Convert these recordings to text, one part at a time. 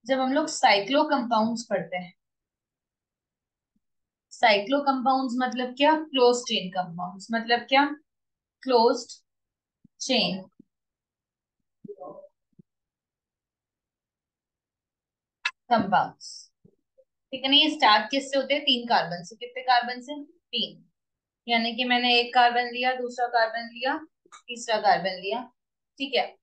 जब हम लोग साइक्लो कंपाउंड्स पढ़ते हैं, साइक्लो कंपाउंड्स मतलब क्या? क्लोज चेन कंपाउंड्स मतलब क्या? Closed chain compounds. ठीक है ना? ये स्टार्ट किससे होते हैं? तीन कार्बन से। कितने कार्बन से? तीन। यानी कि मैंने एक कार्बन लिया, दूसरा कार्बन लिया, तीसरा कार्बन लिया। ठीक है,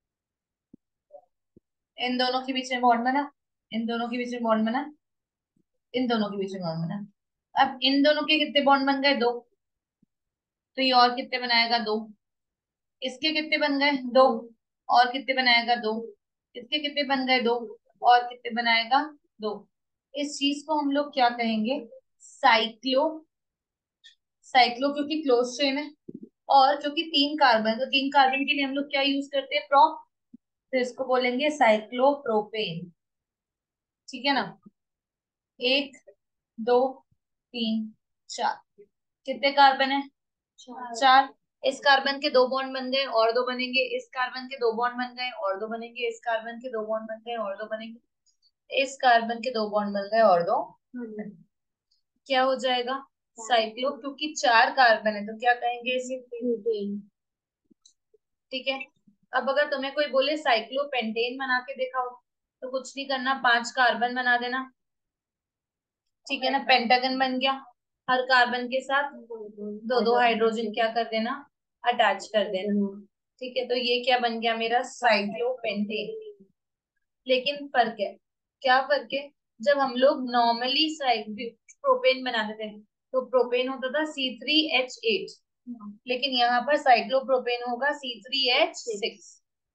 इन दोनों के बीच में बॉन्ड बना, इन दोनों के बीच में बॉन्ड बना, इन दोनों के बीच में बॉन्ड बना। अब इन दोनों के कितने बॉन्ड बन गए? दो। तो ये और कितने बनाएगा? दो। इसके कितने बन गए? दो। और कितने बनाएगा? दो। इसके कितने बन गए? दो। और कितने बनाएगा? दो। इस चीज को हम लोग क्या कहेंगे? साइक्लो। साइक्लो क्योंकि क्लोज चेन है, और क्योंकि तीन कार्बन, तो तीन कार्बन के लिए हम लोग क्या यूज करते हैं? प्रोप। तो इसको बोलेंगे साइक्लोप्रोपेन। ठीक है ना? एक, दो, तीन, चार। कितने कार्बन है? चार। इस कार्बन के दो बॉन्ड बन गए और दो बनेंगे, इस कार्बन के दो बॉन्ड बन गए और दो बनेंगे, इस कार्बन के दो बॉन्ड बन गए और दो बनेंगे, इस कार्बन के दो बॉन्ड बन गए और दो बनेंगे। क्या हो जाएगा? साइक्लो। क्योंकि चार कार्बन है तो क्या कहेंगे इसे? ब्यूटेन। ठीक है। अब अगर तुम्हें कोई बोले साइक्लोपेंटेन बना के दिखाओ, तो कुछ नहीं करना, पांच कार्बन बना देना। ठीक है ना? पेंटागन बन गया। हर कार्बन के साथ दो दो हाइड्रोजन क्या कर देना? अटैच कर देना। ठीक है, तो ये क्या बन गया मेरा? साइक्लोपेंटेन। लेकिन फर्क है। क्या फर्क है? जब हम लोग नॉर्मली प्रोपेन बनाते थे, तो प्रोपेन होता था C3H8, लेकिन यहाँ पर साइक्लोप्रोपेन होगा C3H6।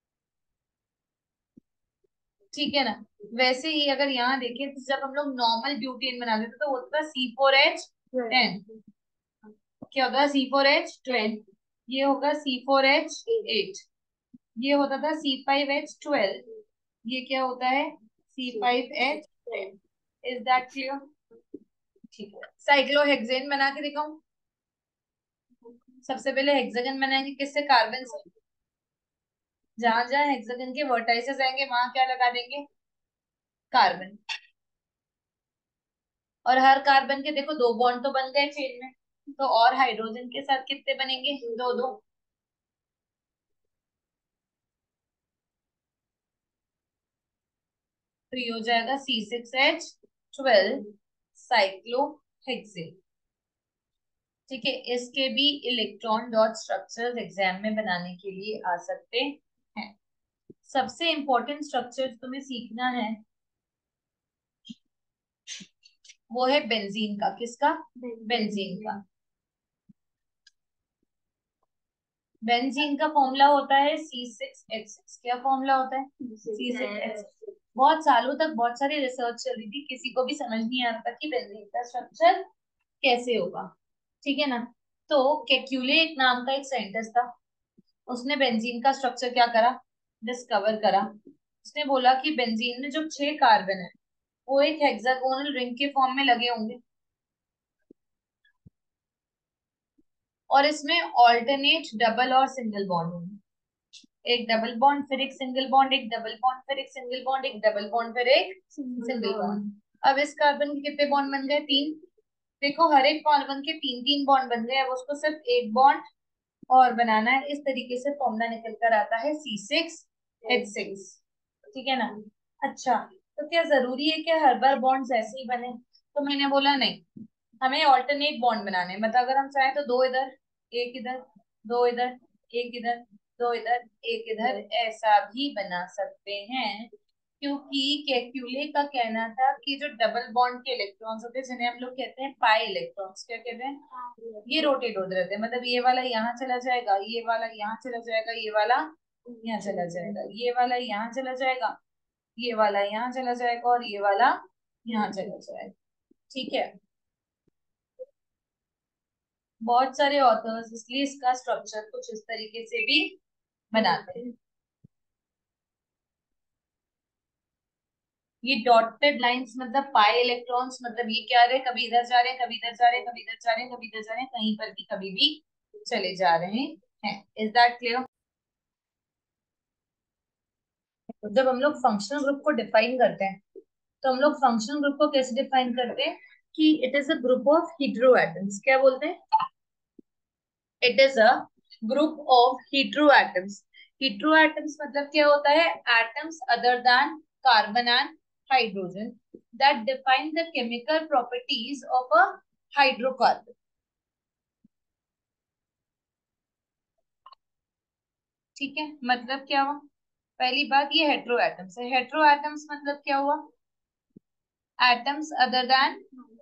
ठीक है ना? वैसे ही अगर यहाँ देखें तो जब हम लोग नॉर्मल ब्यूटेन बनाते थे तो होता था C4H10। क्या होता है? C4H12। ये होगा C4H8। ये होता था C5H12। ये क्या होता है? C5H10। Is that clear? ठीक है, साइक्लोहेक्सेन बना के दिखाऊं? सबसे पहले हेक्सागन बनाएंगे, किससे? कार्बन से। जहां जहां हेक्सागन के वर्टाइसेस आएंगे वहां क्या लगा देंगे? कार्बन। और हर कार्बन के देखो दो बॉन्ड तो बन गए चेन में, तो और हाइड्रोजन के साथ कितने बनेंगे? दो दो। तो ये हो जाएगा C6H12 साइक्लोहेक्सेन। ठीक है, इसके भी इलेक्ट्रॉन डॉट स्ट्रक्चर्स एग्जाम में बनाने के लिए आ सकते हैं। सबसे इंपॉर्टेंट स्ट्रक्चर तुम्हें सीखना है वो है बेंजीन का। किसका? बेंजीन का। बेंजीन का फॉर्मूला होता है C6H6। क्या फॉर्मूला होता है? C6H6। बहुत सालों तक बहुत सारी रिसर्च चल रही थी, किसी को भी समझ नहीं आ रहा था कि बेंजीन का स्ट्रक्चर कैसे होगा। ठीक है ना? तो केक्यूले एक नाम का एक साइंटिस्ट था, उसने बेंजीन का स्ट्रक्चर क्या करा? डिस्कवर करा। उसने बोला कि बेंजीन में जो छह कार्बन है वो एक हेक्सागोनल रिंग के फॉर्म में लगे होंगे, और इसमें ऑल्टरनेट डबल और सिंगल बॉन्ड होंगे। एक डबल बॉन्ड, फिर एक सिंगल बॉन्ड, एक डबल बॉन्ड, फिर एक सिंगल बॉन्ड, एक डबल बॉन्ड, फिर एक सिंगल बॉन्ड। अब इस कार्बन के कितने बॉन्ड बन गए? तीन। देखो हर एक कार्बन के तीन तीन बॉन्ड बन गए, अब उसको सिर्फ एक बॉन्ड और बनाना है। इस तरीके से फॉर्मूला निकल कर आता है C6H6। ठीक है ना? अच्छा, तो क्या जरूरी है कि हर बार बॉन्ड्स ऐसे ही बने? तो मैंने बोला नहीं, हमें ऑल्टरनेट बॉन्ड बनाने हैं। मतलब अगर हम चाहें तो दो इधर, एक इधर, दो इधर, एक इधर, दो इधर, एक इधर, ऐसा भी बना सकते हैं। क्योंकि कैक्यूले का कहना था कि जो डबल बॉन्ड के इलेक्ट्रॉन्स होते हैं, जिन्हें हम लोग कहते हैं पाई इलेक्ट्रॉन्स, क्या कहते हैं? ये रोटेट होते रहते हैं। मतलब ये वाला यहाँ चला जाएगा, ये वाला यहाँ चला जाएगा, ये वाला यहाँ चला जाएगा, ये वाला यहाँ चला जाएगा, ये वाला यहाँ चला जाएगा, और ये वाला यहाँ चला जाएगा। ठीक है? बहुत सारे ऑथर्स इसलिए इसका स्ट्रक्चर कुछ इस तरीके से भी बनाते हैं। ये डॉटेड लाइंस मतलब पाई इलेक्ट्रॉन्स, मतलब ये क्या रहे? कभी इधर जा रहे हैं, कभी इधर जा रहे हैं, कभी इधर जा रहे हैं, कभी इधर जा रहे हैं, कहीं पर भी कभी भी चले जा रहे हैं। Is that clear? जब हम लोग फंक्शनल ग्रुप को डिफाइन करते हैं, तो हम लोग फंक्शनल ग्रुप को कैसे डिफाइन करते हैं कि it is a group of hetero atoms. क्या बोलते हैं? It is a group of hetero atoms. Hetero atoms मतलब क्या होता है? Atoms other than carbon and hydrogen that define the chemical properties of a hydrocarbon. ठीक है, मतलब क्या हुआ? पहली बात, ये हेट्रो एटम्स है। हेट्रो एटम्स मतलब क्या हुआ? Atoms other than,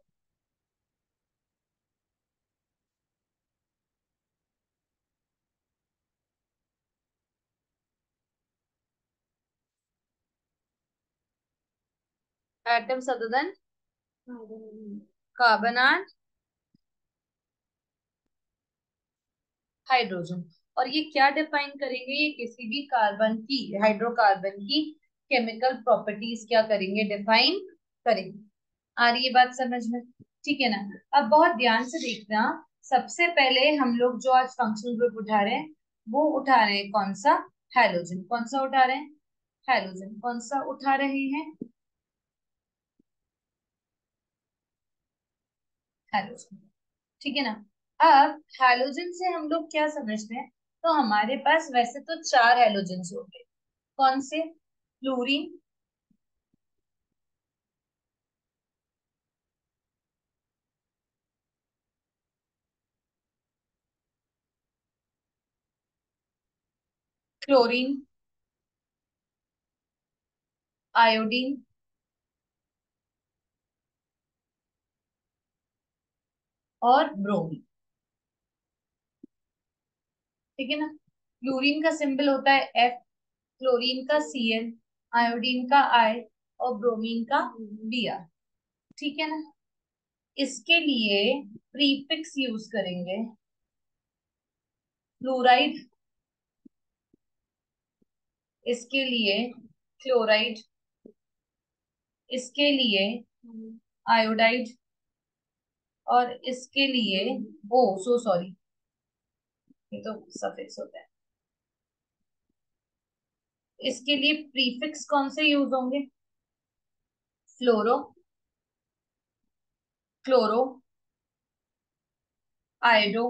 atoms other than carbon and hydrogen. और ये क्या डिफाइन करेंगे? ये किसी भी कार्बन की, हाइड्रोकार्बन की केमिकल प्रॉपर्टीज क्या करेंगे? डिफाइन करेंगे। आ रही है बात समझ में? ठीक है ना? अब बहुत ध्यान से देखना। सबसे पहले हम लोग जो आज फंक्शनल ग्रुप उठा रहे हैं, वो उठा रहे हैं कौन सा? हैलोजन। कौन सा उठा रहे हैं? हैलोजन। कौन सा उठा रहे हैं? हैलोजन। ठीक है ना? अब हैलोजन से हम लोग क्या समझते हैं? तो हमारे पास वैसे तो चार हैलोजन होते हैं। कौन से? फ्लोरीन, क्लोरीन, आयोडीन और ब्रोमीन। ठीक है ना? फ्लोरीन का सिंबल होता है एफ, क्लोरीन का Cl, आयोडीन का I और ब्रोमीन का Br। ठीक है ना? इसके लिए प्रीफिक्स यूज करेंगे। फ्लोराइड, इसके लिए क्लोराइड, इसके लिए आयोडाइड और इसके लिए, ओ सो सॉरी, ये तो सफिक्स होता है। इसके लिए प्रीफिक्स कौन से यूज होंगे? Fluoro, chloro, iodo,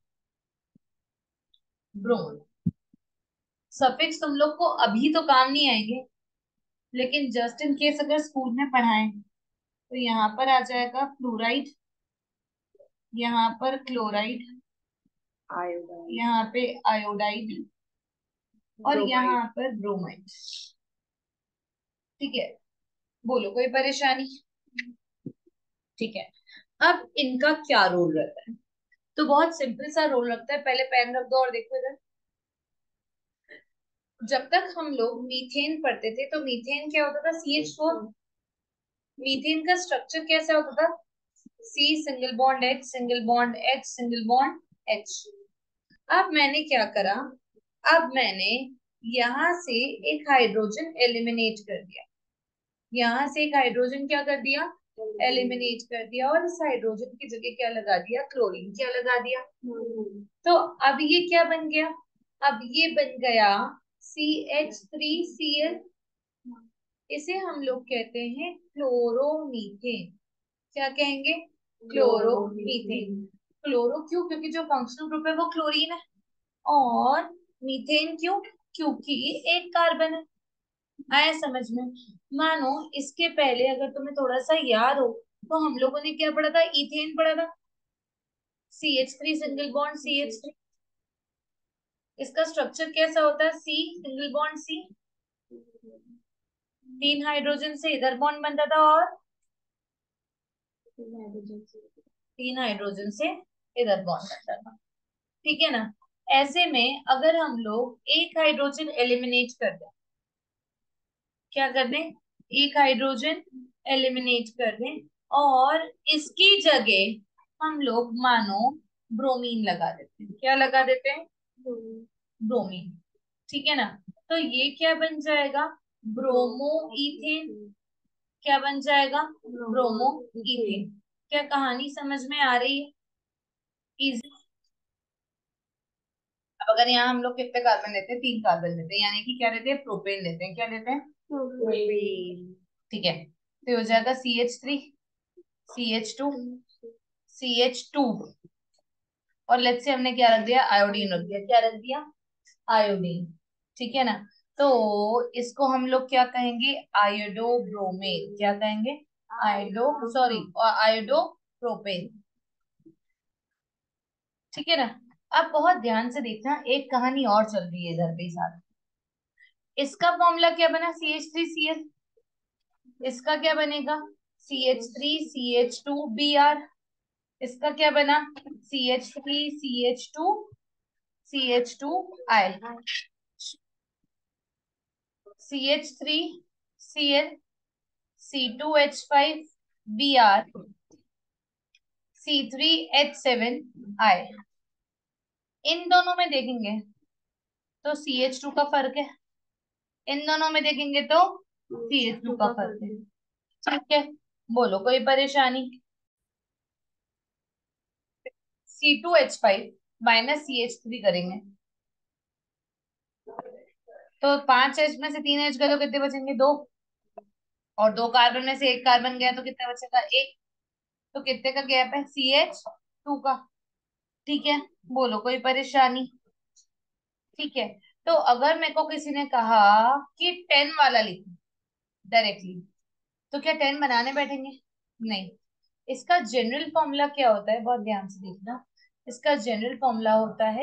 bromo. Suffix तुम लोग को अभी तो काम नहीं आएंगे, लेकिन जस्ट इन केस अगर स्कूल में पढ़ाएं, तो यहाँ पर आ जाएगा फ्लोराइड, यहाँ पर क्लोराइड, यहाँ पे आयोडाइड और यहाँ पर ब्रोमाइड। ठीक है? बोलो, कोई परेशानी? ठीक है। अब इनका क्या रोल रहता है? तो बहुत सिंपल सा रोल रखता है। पहले पेन रख दो और देखो इधर। जब तक हम लोग मीथेन पढ़ते थे, तो मीथेन क्या होता था? CH4। मीथेन का स्ट्रक्चर कैसा होता था? C single bond H single bond H single bond H। अब मैंने क्या करा? अब मैंने यहां से एक हाइड्रोजन एलिमिनेट कर दिया। यहां से एक हाइड्रोजन क्या कर दिया? एलिमिनेट कर दिया। और इस हाइड्रोजन की जगह क्या लगा दिया? क्लोरीन। क्या लगा दिया? तो अब ये क्या बन गया? अब ये बन गया CH3Cl। इसे हम लोग कहते हैं क्लोरोमीथेन। क्या कहेंगे? क्लोरोमीथेन। क्लोरो क्यों? क्योंकि जो फंक्शनल ग्रुप है वो क्लोरीन है। और मीथेन क्यों? क्योंकि एक कार्बन है। आया समझ में? मानो इसके पहले अगर तुम्हें थोड़ा सा याद हो, तो हम लोगों ने क्या पढ़ा था? इथेन पढ़ा था। CH3 single bond CH3। इसका स्ट्रक्चर कैसा होता है? C सिंगल बॉन्ड C, तीन हाइड्रोजन से इधर बॉन्ड बनता था और तीन हाइड्रोजन से इधर बॉन्ड बनता था। ठीक है ना? ऐसे में अगर हम लोग एक हाइड्रोजन एलिमिनेट कर दें, क्या कर दें? एक हाइड्रोजन एलिमिनेट कर दें और इसकी जगह हम लोग मानो ब्रोमीन लगा देते हैं। क्या लगा देते हैं? ब्रोमीन। ठीक है ना? तो ये क्या बन जाएगा? Bromo ethane. क्या बन जाएगा? Bromo ethane. क्या कहानी समझ में आ रही है? इजी। अगर यहाँ हम लोग कितने कार्बन लेते हैं, 3 कार्बन लेते हैं, यानी कि क्या लेते हैं, प्रोपेन लेते हैं। क्या लेते हैं, प्रोपेन। ठीक है। तो ये हो जाएगा CH3, CH2, CH2, और लेट्स से हमने क्या रख दिया, आयोडीन रख दिया। क्या रख दिया, आयोडीन। ठीक है ना। तो इसको हम लोग क्या कहेंगे, आयोडोब्रोमेन। क्या कहेंगे, आयोडो, सॉरी, आयोडोप्रोपेन। ठीक है ना। अब बहुत ध्यान से देखना, एक कहानी और चल रही है इधर पे ही साथ। इसका फॉर्मूला क्या बना, CH3Cl। इसका क्या बनेगा, CH3CH2Br। इसका क्या बना, CH3CH2CH2I, CH3Cl, C2H5Br, C3H7I। इन दोनों में देखेंगे तो CH2 का फर्क है, इन दोनों में देखेंगे तो CH2 का फर्क है। ठीक है, बोलो कोई परेशानी। C2H5 माइनस CH3 करेंगे तो 5H में से 3H गए तो कितने बचेंगे, 2। और 2 कार्बन में से 1 कार्बन गया तो कितना बचेगा, 1। तो कितने का गैप है, CH2 का। ठीक है, बोलो कोई परेशानी। ठीक है। तो अगर मेरे को किसी ने कहा कि 10 वाला लिखो डायरेक्टली, तो क्या 10 बनाने बैठेंगे, नहीं। इसका जनरल फॉर्मूला क्या होता है, बहुत ध्यान से देखना। इसका जनरल फॉर्मूला होता है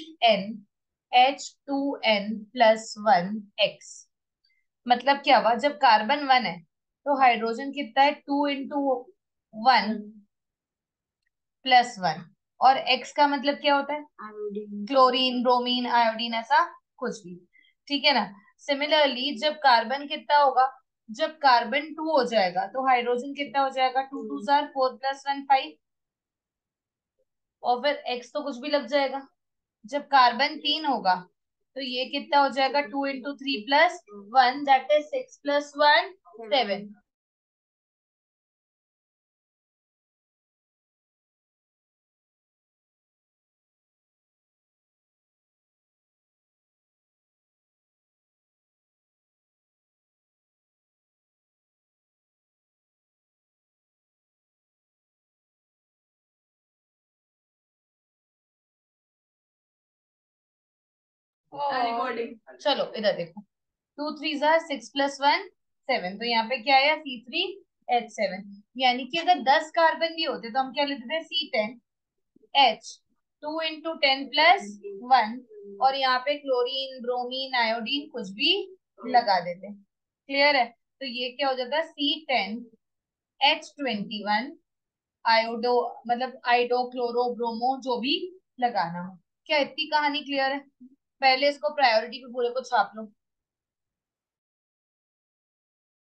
CnH2n+1x। मतलब क्या हुआ, जब कार्बन 1 है तो हाइड्रोजन कितना है, 2 × 1 +1। और x का मतलब क्या होता है, क्लोरीन, ब्रोमीन, आयोडीन, ऐसा कुछ भी। ठीक है ना। सिमिलरली जब कार्बन कितना होगा, जब कार्बन 2 हो जाएगा तो हाइड्रोजन कितना हो जाएगा, 2 × 2 = 4 + 1 = 5। और फिर x तो कुछ भी लग जाएगा। जब कार्बन 3 होगा तो ये कितना हो जाएगा, 2 × 3 + 1, दैट इज 6 + 1 7। रिकॉर्डिंग। चलो इधर देखो, 2 × 3 = 6 + 1 7। तो यहाँ पे क्या आया, C3H7। यानी कि अगर 10 कार्बन भी होते तो हम क्या लेते थे, C10H, 2 × 10 + 1। और यहाँ पे क्लोरीन, ब्रोमीन, आयोडीन कुछ भी लगा देते। क्लियर है। तो ये क्या हो जाता है, C10H21 आयोडो, मतलब आइडो, क्लोरो, ब्रोमो, जो भी लगाना हो। क्या इतनी कहानी क्लियर है, पहले इसको प्रायोरिटी पे पूरे को छाप लो।